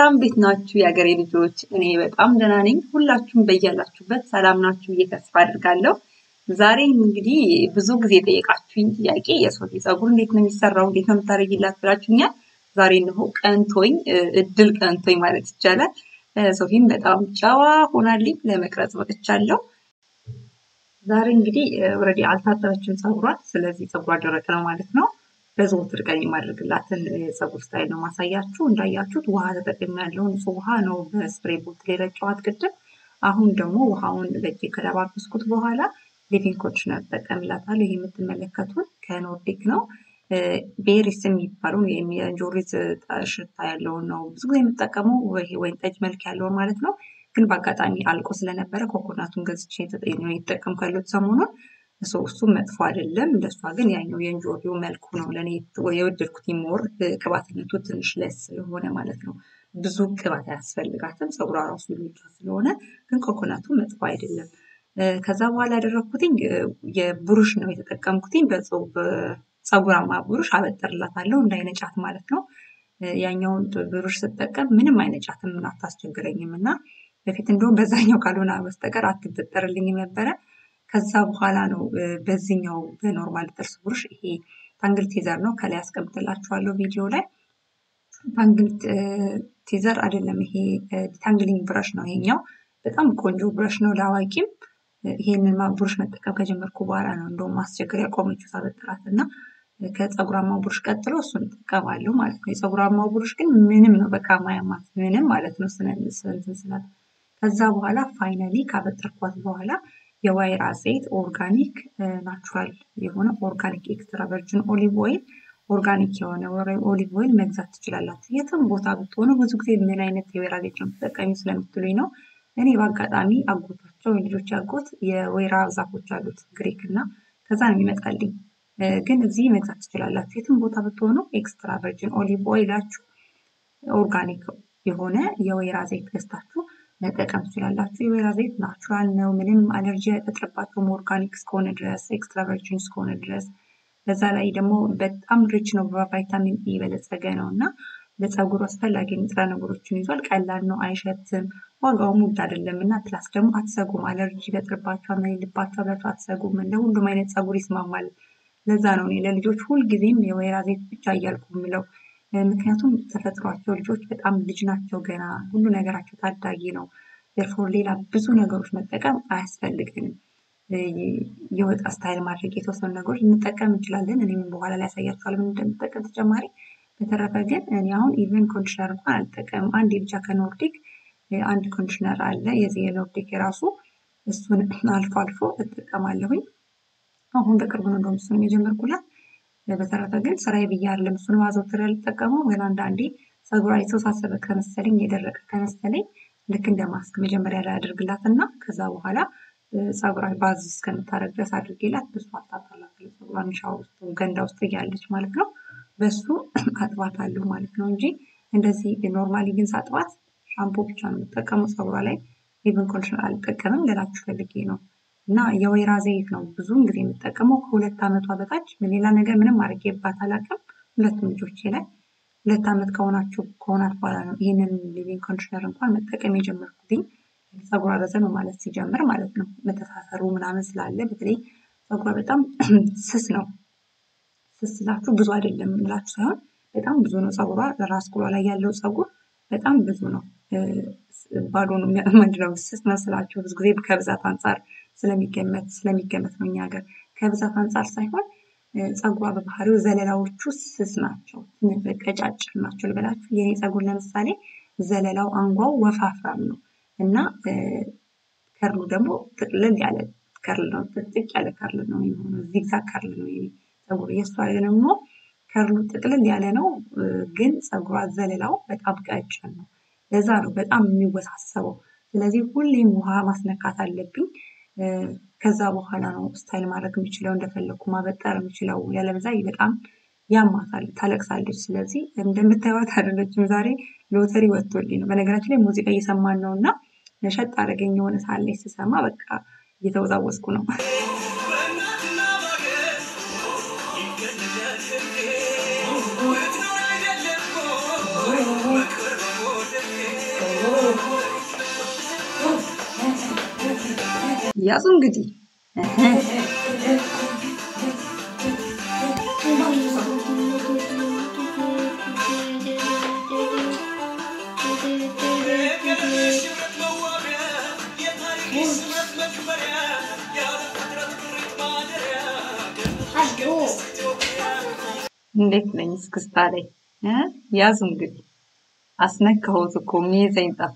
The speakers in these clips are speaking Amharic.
ሰላም ቤት ናችሁ ያገሬ ልጆች እኔ በጣም ደህና ነኝ ሁላችሁም በያላችሁበት ሰላም ናችሁ እየተስፋ አድርጋለሁ ዛሬ እንግዲህ ብዙ ጊዜ ጠየቃችሁኝ ጥያቄ የሶፊ ጸጉር እንዴት ነው የሚሰራው እንዴት ነው የምታረጊላት ብላችሁኛል ዛሬ ነው ቀንቶኝ እድል ቀንቶኝ ማለት ይቻላል ሶፊም በጣም ጫዋ ሆናልኝ ለመቅረጽ ወጥቻለሁ ዛሬ እንግዲህ ኦሬዲ አልታጠበችም ጸጉሯ ስለዚህ ጸጉሯ ደረቅ ነው ማለት ነው በዘውትር ቀን የማድረግላትን ጸጉር ስታይል ነው ማሳያችሁ እንዳያችሁት ውሃ ተጠቅሜያለሁ ንጹህ ውሃ ነው በስፕሬይ ቦትል የረጨኋት ቅድም አሁን ደግሞ ውሃውን በእጄ ከደባበስኩት በኋላ ሊቪንግ ኮንዲሽነር ተጠቅሜላታለሁ ይሄ የምትመለከቱት ከኖርዲክ ነው ቤሪስ የሚባለው የእንጆሪ ሽታ ያለው ነው ብዙ ጊዜ የምጠቀመው ወይን ጠጅ መልክ ያለው ማለት ነው ግን በአጋጣሚ አልቆ ስለነበረ ኮኮናቱን ገዝቼ የተጠቀምኩ ያለሁት ሰሞኑን እሱም መጥፎ አይደለም እንደሷ ግን ያኛው የእንጆሪው መልኩ ነው ለኔ የወደድኩት ሞር ቅባትነቱ ትንሽ ለስ ስለሆነ ማለት ነው ብዙ ቅባት ያስፈልጋትም ጸጉሯ ራሱ ልጅ ስለሆነ ግን ኮኮናቱ መጥፎ አይደለም ከዛ በኋላ ያደረኩትኝ የብሩሽ ነው የተጠቀምኩትኝ በጸጉራማ ብሩሽ አበጥርላታለሁ እንዳይነጫት ማለት ነው ያኛውን ብሩሽ ስጠቀም ምንም አይነጫትም ምን አታስቸግረኝምና በፊት እንደውም በዛኛው ካልሆነ በስተቀር አትበጠርልኝም ነበረ ከዛ በኋላ ነው በዚህኛው በኖርማል ጥርስ ብሩሽ ይሄ ታንግል ቴዘር ነው ከላይ አስቀምጥላችኋለሁ ቪዲዮ ላይ ታንግል ቴዘር አይደለም ይሄ ታንግሊንግ ብራሽ ነው ይሄኛው በጣም ቆንጆ ብራሽ ነው ለአዋቂም ይሄንን ብሩሽ መጠቀም ከጀመርኩ በኋላ ነው እንደውም ማስቸገር ያቆመችው ሳበጥራትና ከጸጉራማው ብሩሽ ቀጥሎ እሱን ተጠቀማለሁ ማለት ነው የጸጉራማው ብሩሽ ግን ምንም ነው በቃ ማያማት ምንም ማለት ነው ስላት ከዛ በኋላ ፋይናሊ ካበጠርኳት በኋላ የወይራ ዘይት ኦርጋኒክ ናቹራል የሆነ ኦርጋኒክ ኤክስትራ ቨርጂን ኦሊቭ ኦይል ኦርጋኒክ የሆነ ኦሊቭ ኦይል መግዛት ትችላላችሁ የትም ቦታ ብትሆኑ ብዙ ጊዜ ምን አይነት የወይራ ዘይት ነው ተጠቃሚ ስለምትሉኝ ነው እኔ በአጋጣሚ አጎታቸው ልጆች ያጎት የወይራ ዛፎች አሉት ግሪክ እና ከዛ ነው የሚመጣልኝ ግን እዚህ መግዛት ትችላላችሁ የትም ቦታ ብትሆኑ ኤክስትራ ቨርጂን ኦሊቭ ኦይላችሁ ኦርጋኒክ የሆነ የወይራ ዘይት ገዝታችሁ መጠቀም ትችላላችሁ የወይራ ዘይት ናቹራል ነው ምንም አለርጂ አይፈጥርባችሁም ኦርጋኒክ እስከሆነ ድረስ ኤክስትራ ቨርጂን እስከሆነ ድረስ በዛ ላይ ደግሞ በጣም ሪች ነው በቫይታሚን ኢ የበለጸገ ነውና ለጸጉር አስፈላጊ ንጥረ ነገሮችን ይዟል ቀላል ነው አይሸትም ዋጋው ውድ አይደለምና ፕላስ ደግሞ አትሰጉም አለርጂ ይፈጥርባችኋል ምን ይልባችኋል ብላችሁ አትሰጉም ለሁሉም አይነት ጸጉር ይስማማል ለዛ ነው እኔ ለልጆች ሁሉ ጊዜም የወይራ ዘይት ብቻ እያልኩ የምለው ምክንያቱም ተፈጥሯቸው ልጆች በጣም ልጅ ናቸው ገና ሁሉ ነገራቸው ታዳጊ ነው therefore ሌላ ብዙ ነገሮች መጠቀም አያስፈልግንም የወጣ ስታይል ማድረግ የተወሰኑ ነገሮች እንጠቀም እንችላለን እኔም በኋላ ላይ ያሳያችኋለሁ ምን እንደምጠቀም ተጨማሪ በተረፈ ግን እኔ አሁን ኢቨን ኮንዲሽነር እንኳን አልጠቀምም አንድ ብቻ ከኖርዲክ አንድ ኮንዲሽነር አለ የዚህ የኖርዲክ የራሱ እሱን አልፎ አልፎ እጠቀማለሁኝ አሁን በቅርቡ ነው እንደውም እሱን የጀመርኩላት በተረፈ ግን ስራዬ ብዬ አይደለም እሱን ማዘውተር ልጠቀመው ግን አንዳንዴ ጸጉሯ የተወሳሰበ ከመሰለኝ የደረቀ ከመሰለኝ ልክ እንደ ማስክ መጀመሪያ ላይ አድርግላትና ከዛ በኋላ ጸጉሯ ባዝ እስከምታረግ ድረስ አድርጌላት በሱ አጣጣላታለሁ ጸጉሯን ሻወር ውስጥ ገንዳ ውስጥ እያለች ማለት ነው በሱ አጥባታለሁ ማለት ነው እንጂ እንደዚህ ኖርማሊ ግን ሳጥባት ሻምፖ ብቻ ነው የምጠቀመው ጸጉሯ ላይ ኢቭን ኮንዲሽነር አልጠቀምም ልላችሁ ፈልጌ ነው እና የወይራ ዘይት ነው ብዙን ጊዜ የምጠቀመው ከሁለት አመቷ በታች ሌላ ነገር ምንም አድርጌባት አላውቅም ሁለቱም ልጆቼ ላይ 2 አመት ከሆናት በኋላ ነው ይሄንን ሊቪንግ ኮንዲሽነር እንኳን መጠቀም የጀመርኩትኝ ጸጉሯ ረዘም ማለት ሲጀምር ማለት ነው መተሳሰሩ ምናምን ስላለ በተለይ ጸጉሯ በጣም ስስ ነው ስስ ስላችሁ ብዙ አይደለም እንላችሁ ሳይሆን በጣም ብዙ ነው ጸጉሯ ራስ ቁሏ ላይ ያለው ጸጉር በጣም ብዙ ነው ባዶ ነው ምንድነው ስስ መስላችሁ ብዙ ጊዜ ከብዛት አንፃር ስለሚገመት ነው እኛ ሀገር ከብዛት አንፃር ሳይሆን ጸጉሯ በባህሪው ዘለላዎቹ ስስ ናቸው ቀጫጭን ናቸው ልበላችሁ የኔ ጸጉር ለምሳሌ ዘለላው አንጓው ወፋፍራም ነው እና ከርሉ ደግሞ ጥቅልል ያለ ከርል ነው ጥቅጥቅ ያለ ከርል ነው የሚሆነው ዚግዛግ ከርል ነው የኔ ጸጉር የሷ ደግሞ ከርሉ ጥቅልል ያለ ነው ግን ጸጉሯ ዘለላው በጣም ቀጭን ነው ለዛ ነው በጣም የሚወሳሰበው ስለዚህ ሁሌም ውሃ ማስነካት አለብኝ ከዛ በኋላ ነው ስታይል ማድረግ የምችለው እንደፈለኩ ማበጠር የምችለው ያለበዛ በጣም ያማታል ታለቅሳለች ስለዚህ እንደምታዩት አይደለችም ዛሬ ሎተሪ ወጥቶልኝ ነው በነገራችን ላይ ሙዚቃ እየሰማን ነውና ነሸጥ አደረገኝ የሆነ ሳለች ስሰማ በቃ እየተወዛወስኩ ነው ያዙ እንግዲህ እንዴት ነኝ እስክስታ ላይ ያዙ እንግዲህ አስነካሁት እኮ ሚይዘኝ ጠፋ።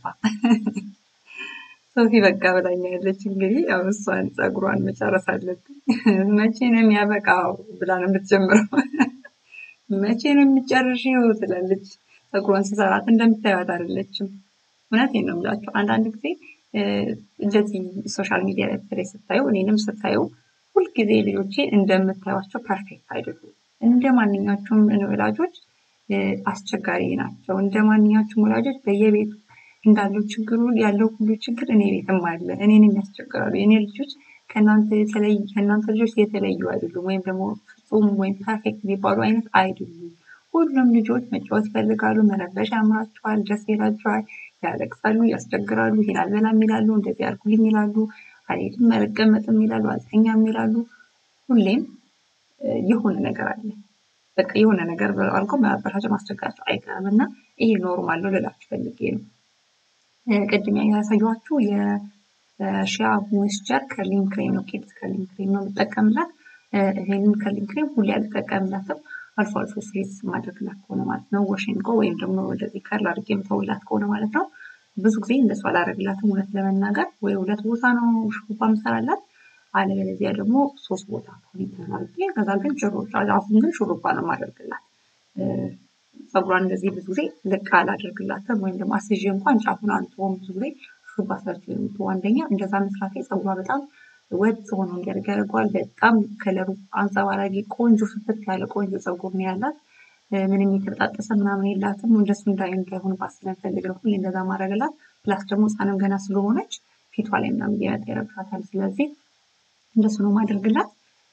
ሶፊ በቃ ብላኛለች። እንግዲህ ያው እሷን ፀጉሯን መጨረስ አለብኝ። መቼ ነው የሚያበቃው ብላ ነው የምትጀምረው። መቼ ነው የሚጨርሺው ትላለች። ፀጉሯን ስሰራት እንደምታዩት አይደለችም። እውነቴን ነው የምላችሁ። አንዳንድ ጊዜ እንደዚህ ሶሻል ሚዲያ ላይ በተለይ ስታዩ እኔንም ስታዩ ሁልጊዜ ልጆቼ እንደምታዩቸው ፐርፌክት አይደሉም። እንደ ማንኛቸውም ወላጆች አስቸጋሪ ናቸው። እንደ ማንኛቸውም ወላጆች በየቤቱ እንዳለው ችግሩ ያለው ሁሉ ችግር እኔ ቤትም አለ። እኔንም ያስቸግራሉ። የኔ ልጆች ከእናንተ ልጆች የተለዩ አይደሉም፣ ወይም ደግሞ ፍጹም ወይም ፐርፌክት የሚባሉ አይነት አይደሉም። ሁሉም ልጆች መጫወት ይፈልጋሉ፣ መረበሽ ያምራቸዋል፣ ደስ ይላቸዋል፣ ያለቅሳሉ፣ ያስቸግራሉ፣ ይሄን አልበላም ይላሉ፣ እንደዚህ አድርጉልኝ ይላሉ፣ አልሄድም አልቀመጥም ይላሉ፣ አልተኛም ይላሉ። ሁሌም የሆነ ነገር አለ። በቃ የሆነ ነገር አልቆ መበላሸት ማስቸገራቸው አይቀርም እና ይሄ ኖርማል ነው ልላችሁ ፈልጌ ነው። ቅድም ያሳየኋችሁ የሺያ ሞይስቸር ከርሊንግ ክሬም ነው። ኪድስ ከርሊንግ ክሬም ነው የምጠቀምላት። ይሄንን ከርሊንግ ክሬም ሁሌ አልጠቀምላትም። አልፎ አልፎ ፍሪዝ ማድረግላት ከሆነ ማለት ነው። ወሽን ጎ ወይም ደግሞ ወደዚህ ከርል አድርጌ የምተውላት ከሆነ ማለት ነው። ብዙ ጊዜ እንደሱ አላደርግላትም እውነት ለመናገር። ወይ 2 ቦታ ነው ሹሩባ ምሰራላት፣ አለበለዚያ ደግሞ 3 ቦታ ኮኔክተር አድርጌ ከዛ ግን አሁን ግን ሹሩባ ነው የማደርግላት። ፀጉሯን እንደዚህ ብዙ ጊዜ ልቅ አላደርግላትም፣ ወይም ደግሞ አስይዤ እንኳን ጫፉን አልተውም። ብዙ ጊዜ ሹሩባ ሰርቼ ነው የምተወው። አንደኛ እንደዛ መስራቴ ፀጉሯ በጣም ወጥ ሆኖ እንዲያድግ ያደርገዋል። በጣም ከለሩ አንጸባራቂ ቆንጆ ፍትት ያለ ቆንጆ ፀጉር ነው ያላት። ምንም የተበጣጠሰ ምናምን የላትም። እንደሱ እንዳይሆንባት ስለምፈልግ ነው ሁሌ እንደዛ ማድረግላት። ፕላስ ደግሞ ህፃንም ገና ስለሆነች ፊቷ ላይ ምናምን እየመጣ ይረብሻታል። ስለዚህ እንደሱ ነው ማደርግላት።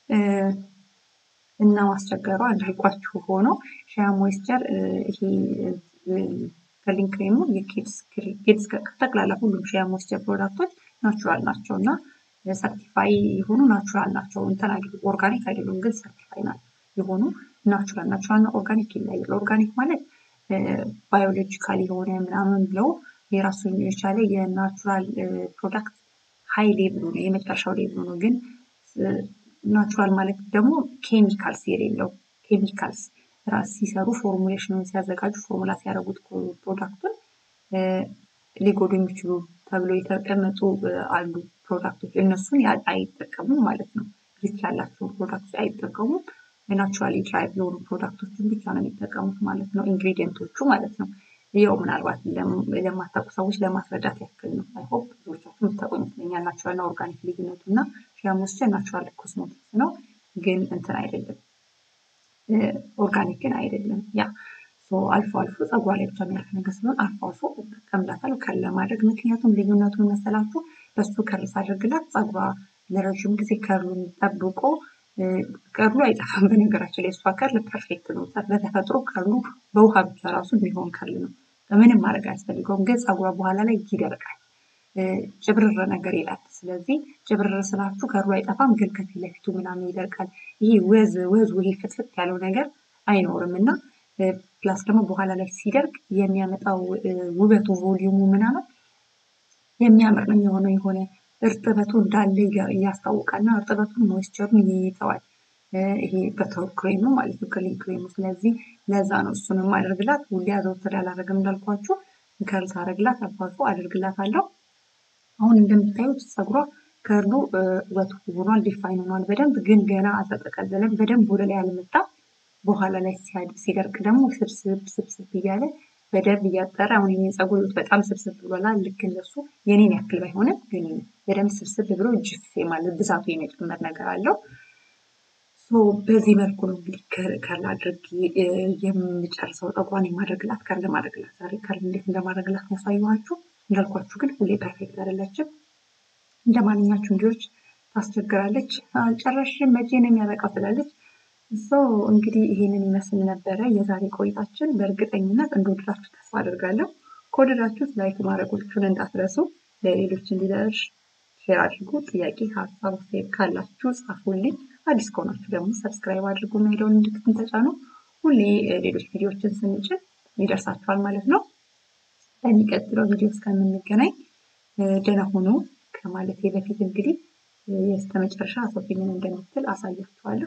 እና ማስቸገሯ እንዳልኳችሁ ሆኖ ሺያ ሞይስቸር ይሄ ከርሊንግ ክሬሙ የኪድስ ጠቅላላ ሁሉም ሺያ ሞይስቸር ፕሮዳክቶች ናቹራል ናቸው እና ሰርቲፋይ የሆኑ ናቹራል ናቸው። እንትን አይደሉም፣ ኦርጋኒክ አይደሉም፣ ግን ሰርቲፋይ የሆኑ ናቹራል እና ኦርጋኒክ ይለያል። ኦርጋኒክ ማለት ባዮሎጂካል የሆነ ምናምን ብለው የራሱን የቻለ የናቹራል ፕሮዳክት ሃይ ሌቭሉ ነው፣ የመጨረሻው ሌቭሉ ነው። ግን ናቹራል ማለት ደግሞ ኬሚካልስ የሌለው ኬሚካልስ ራስ ሲሰሩ ፎርሙሌሽኑን ሲያዘጋጁ ፎርሙላ ሲያደርጉት ፕሮዳክቱን ሊጎዱ የሚችሉ ተብሎ የተቀመጡ አሉ ፕሮዳክቶች። እነሱን አይጠቀሙም ማለት ነው። ሪስክ ያላቸውን ፕሮዳክቶች አይጠቀሙም። ናቹራሊ ድራይቭ የሆኑ ፕሮዳክቶችን ብቻ ነው የሚጠቀሙት ማለት ነው። ኢንግሪዲየንቶቹ ማለት ነው። ያው ምናልባት ለማታውቁ ሰዎች ለማስረዳት ያክል ነው። አይ ሆፕ ብዙዎቻችሁ የምታውቁ ይመስለኛል ናቹራል እና ኦርጋኒክ ልዩነቱ እና ሺያ ሞይስቸር ናቹራል ኮስሞቲክስ ነው፣ ግን እንትን አይደለም፣ ኦርጋኒክ ግን አይደለም። ያ አልፎ አልፎ ፀጉሯ ላይ ብቻ የሚያልፍ ነገር ስለሆነ አልፎ አልፎ እጠቀምላታለሁ ከርል ለማድረግ። ምክንያቱም ልዩነቱን መሰላችሁ በሱ ከርል ሳደርግላት ፀጉሯ ለረዥም ጊዜ ከርሉን ጠብቆ ከርሉ አይጠፋም። በነገራችን ላይ እሷ ከርል ፐርፌክት ነው። በተፈጥሮ ከርሉ በውሃ ብቻ ራሱ የሚሆን ከርል ነው። ምንም ማድረግ አያስፈልገውም። ግን ፀጉሯ በኋላ ላይ ይደርቃል፣ ጭብርር ነገር ይላል። ስለዚህ ጭብርር ስላችሁ ከርሉ አይጠፋም፣ ግን ከፊት ለፊቱ ምናምን ይደርቃል። ይሄ ወዙ ይሄ ፍትፍት ያለው ነገር አይኖርም እና ፕላስ ደግሞ በኋላ ላይ ሲደርቅ የሚያመጣው ውበቱ ቮሊዩሙ ምናምን የሚያምር ነው የሚሆነው። የሆነ እርጥበቱ እንዳለ ያስታውቃል እና እርጥበቱን ሞይስቸሩን ይይዘዋል። ይሄ በተር ክሬሙ ማለት ነው፣ ከርሊንግ ክሬሙ። ስለዚህ ለዛ ነው እሱን የማደርግላት። ሁሌ አዘውትሬ አላደርግም እንዳልኳችሁ። ከርል ሳደርግላት አልፎ አልፎ አደርግላታለሁ። አሁን እንደምታዩት ፀጉሯ ከርሉ ወጥ ሆኗል፣ ዲፋይን ሆኗል በደንብ። ግን ገና አልተጠቀለለም፣ በደንብ ወደ ላይ አልመጣም። በኋላ ላይ ሲደርቅ ደግሞ ስብስብ እያለ በደንብ እያጠረ አሁን የኔ ፀጉር በጣም ስብስብ ብሏል። ልክ እንደሱ የኔን ያክል ባይሆንም ግን በደንብ ስብስብ ብሎ ጅፍ ማለት ብዛቱ የመጨመር ነገር አለው። በዚህ መልኩ ነው እንግዲህ ከርል አድርጌ የምጨርሰው ፀጉሯን የማደርግላት። ከርል ማድረግላት ዛሬ ከርል እንዴት እንደማደርግላት ያሳየኋችሁ። እንዳልኳችሁ ግን ሁሌ ፐርፌክት አይደለችም። እንደ ማንኛችሁም ልጆች ታስቸግራለች። አልጨረስሽም መቼ ነው የሚያበቃው ትላለች። እንግዲህ ይሄንን ይመስል ነበረ የዛሬ ቆይታችን። በእርግጠኝነት እንደወደዳችሁ ተስፋ አደርጋለሁ። ከወደዳችሁት ላይክ ማድረጋችሁን እንዳትረሱ። ለሌሎች እንዲደርስ ሼር አድርጉ። ጥያቄ ሀሳብ ካላችሁ ጻፉልኝ። አዲስ ከሆናችሁ ደግሞ ሰብስክራይብ አድርጉ። የደወል ምልክቱን ተጫኑ። ሁሌ ሌሎች ቪዲዮዎችን ስንጭን ይደርሳችኋል ማለት ነው። በሚቀጥለው ቪዲዮ እስከምንገናኝ ደህና ሁኑ ከማለቴ በፊት እንግዲህ የስተመጨረሻ ሶፊ ምን እንደምትል አሳያችኋለሁ።